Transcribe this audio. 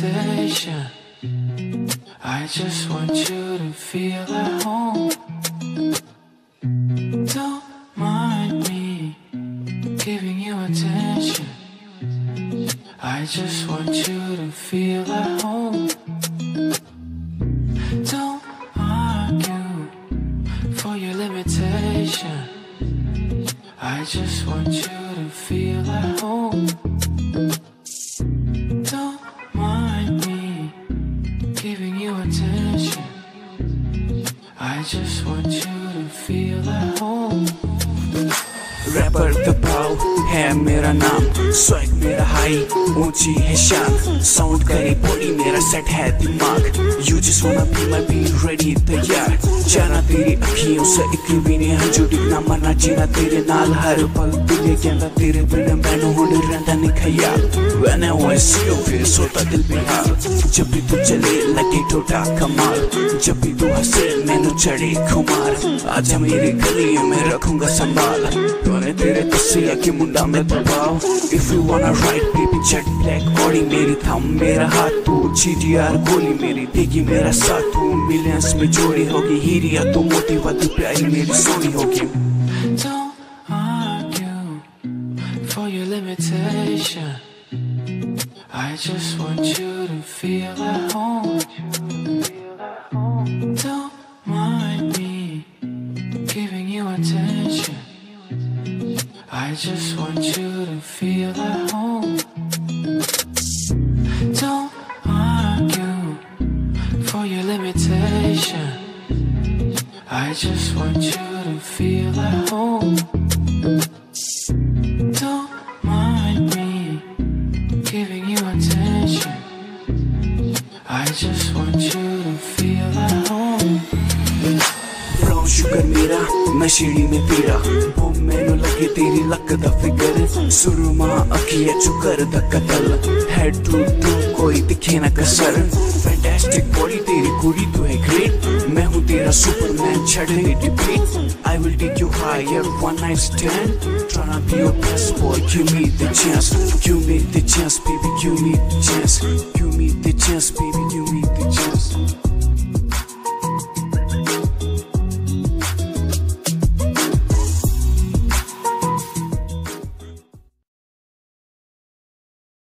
limitation. I just want you to feel at home. Don't mind me giving you attention. I just want you to feel at home. Don't argue for your limitation. I just want you to feel at home. Don't mind me giving you attention. I just want you to feel at home. Rapper दबाव है मेरा नाम, swag मेरा high, ऊंची है शान, sound करे body मेरा सेट है दिमाग. You just wanna be my be ready तैयार. जाना तेरी अखियों से एक भी नहीं है जो दिखना, मरना जीना तेरे नाल हर पल. दिल कहता तेरे बिना मैनू होने रहता नहीं ख्याल. When I was you फिर सोता दिल बेहाल. जब भी तू चले लगे टोटा कमाल, जब भी तू हंसे मैनू चढ़े खुमार. आजा मेरी गली में रखूंगा संभाल. तूने तेरे तस्वीर के मुंडा में दबाव. If you wanna ride baby jet black Audi मेरी थम मेरा हाथ तू, GTR गोली मेरी देगी मेरा साथ तू. मिलियंस में जोड़ी होगी हीरिया तो मोटी वादी प्यारी मेरी सोनी होगी. Don't argue for your limitation. I just want you to feel at home. Don't mind me giving you attention. I just want you to feel at home. Don't argue for your limitation. I just want you to feel at home. Don't mind me giving you attention. I just want you to feel at home. Brown sugar मेरा नशेड़ी में तेरा, वो मैनू लगे तेरी luck दा figure. सुरमा अखियां चुकर दा कतल, हेड टू टू कोई दिखे ना कसर. फैंटास्टिक बॉडी तेरी कुड़ी तू है ग्रेट. मैं हूँ तेरा सुपरमैन छड़ दे debate. I will take you higher one night stand. Tryna be your best boy, give me the chance. क्यों